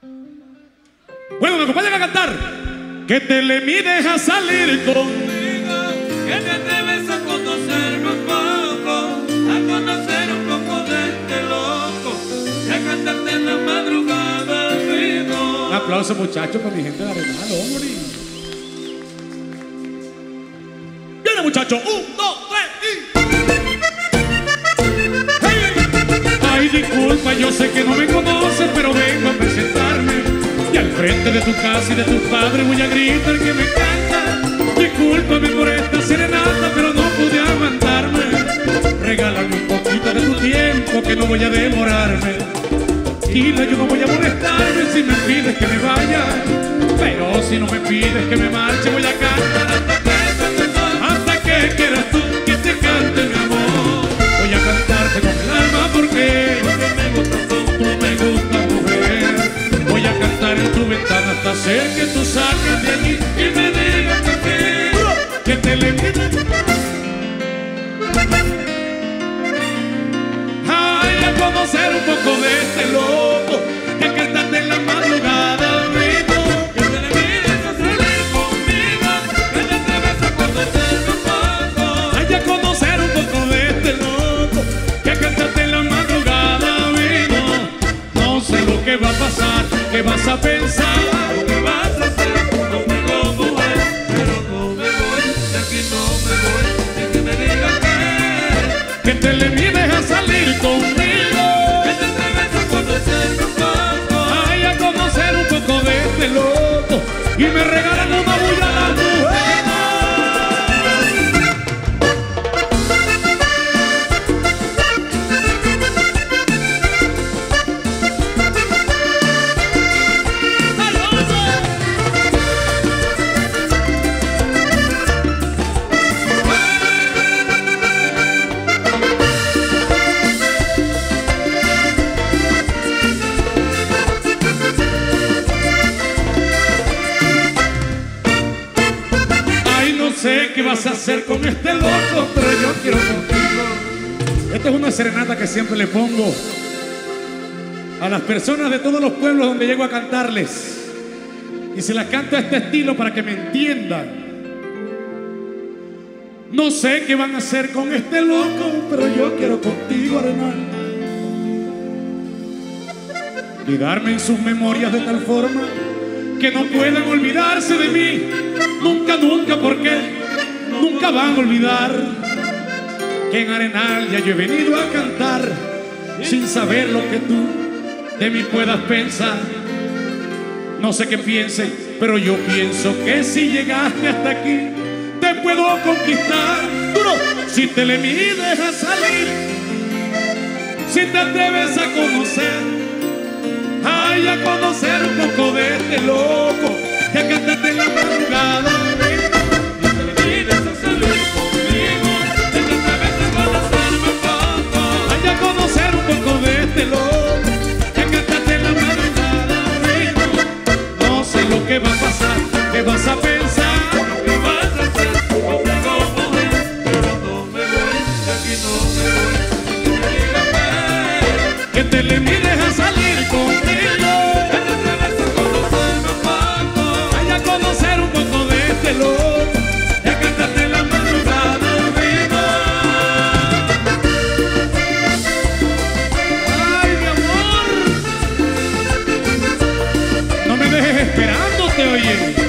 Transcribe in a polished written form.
Bueno, me acompañan a cantar. Que te le mides a salir conmigo, que te atreves a conocerme un poco, a conocer un poco de este loco, y a cantarte en la madrugada al ritmo. Un aplauso, muchachos, para mi gente de Arenal, hombre. Viene, muchachos. 1, 2, 3 y... ¡Hey! Ay, disculpa, yo sé que no me conoces, pero vengo a presentarme. Y al frente de tu casa y de tus padres voy a gritar que me encanta. Discúlpame por esta serenata, pero no pude aguantarme. Regálame un poquito de tu tiempo, que no voy a demorarme. Tranquila, yo no voy a molestarme si me pides que me vaya, pero si no me pides que me marche, voy a cantar hasta que quieras tú que te cante, mi amor. Voy a cantarte con el alma porque me gustas tú me gustas, mujer. Voy a cantar en tu ventana hasta hacer que tú salgas de allí y me digas que te le pides. Ay, a conocer un poco de este loco, que cantarte en la madrugada al ritmo. Que te le mides a salir conmigo, que te atreves a conocerme un poco. Ay, a conocer un poco de este loco, que cantarte en la madrugada al ritmo. No sé lo que va a pasar, qué vas a pensar, Lo que vas a hacer conmigo, mujer, pero no me voy, de aquí no me voy, de que me digas que te le mides a salir conmigo. que te atreves a conocerme un poco. Ay, a conocer un poco de este loco, y me regalan una bulla a la mujer. No sé qué vas a hacer con este loco, pero yo quiero contigo. Esta es una serenata que siempre le pongo a las personas de todos los pueblos donde llego a cantarles, y se las canto a este estilo para que me entiendan. No sé qué van a hacer con este loco, pero yo quiero contigo, Arenal. Ligarme en sus memorias de tal forma que no puedan olvidarse de mí. Nunca, nunca, porque nunca van a olvidar que en Arenal ya yo he venido a cantar, sin saber lo que tú de mí puedas pensar. No sé qué pienses, pero yo pienso que si llegaste hasta aquí, te puedo conquistar. Duro, si te le mides a salir, si te atreves a conocer, ay, a conocer un poco de este loco, que cantaste en la madrugada. Que te le mides a salir conmigo, que te atreves a conocerme un poco. Ay, a conocer un poco de este loco, que cantaste en la madrugada. No sé lo que va a pasar, qué vas a pensar, Lo que vas a hacer conmigo, mujer, pero no me voy, de aquí no me voy, de que me digas que te le mides a salir conmigo. que te atreves a conocerme un poco. Ay, a conocer un poco de este loco, que cantaste en la madrugada. Ay, mi amor, no me dejes esperándote, oye.